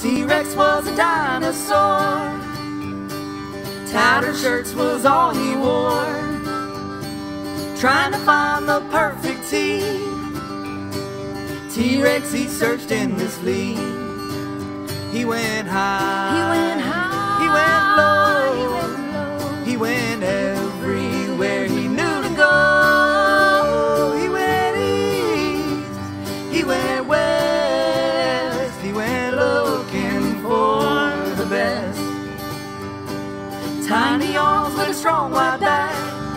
T-Rex was a dinosaur. Tattered shirts was all he wore. Trying to find the perfect T. T-Rex, he searched endlessly. He went high, he went high, he went low, he went everywhere he knew to go. He went east, he went west, he went looking for the best. Tiny arms with a strong wide back,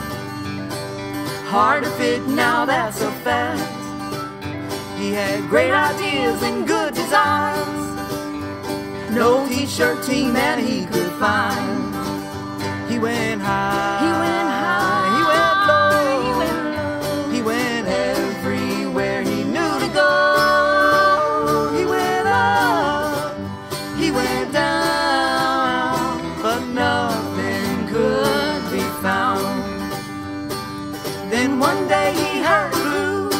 hard to fit now, that's a fact. He had great ideas and good designs. No t-shirt team that he could find. He went high, he went high, he went low, he went low, he went everywhere he knew to go. He went up, he went down, but nothing could be found. Then one day he heard blue,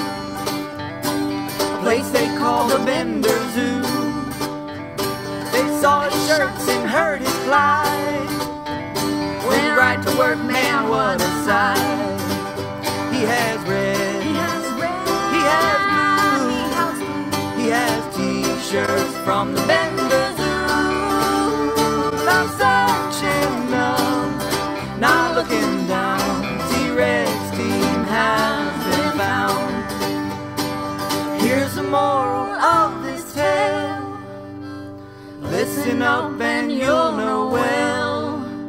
a place they called the Bender Zoo. They saw his shirts and heard his glide. Went right to work, man, what a sight. He has red, he has red, he has blue, he has t-shirts from the Bender Zoo. I'm searching up, not looking down. T-Rex team has been found. Here's the moral of this tale. Listen up and you'll know well.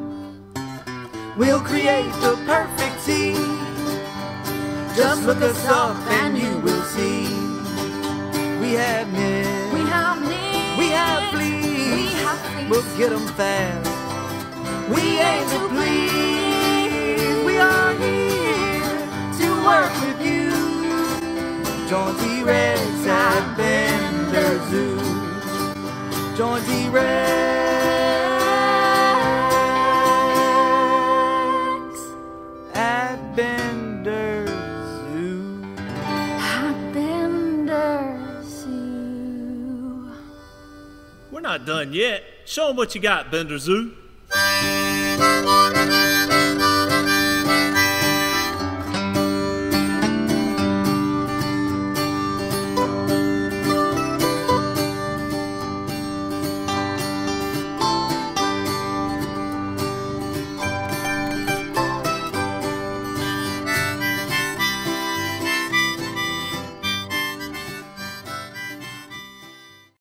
We'll create the perfect T. Just look us up and you will see. We have knit, we have knit, we have fleece, we have fleece. We'll get them fast. We aim to please. We are here to work with you. Join T-Rex at Bender Zoo. Join T-Rex at Bender Zoo. At Bender Zoo. We're not done yet. Show them what you got, Bender Zoo.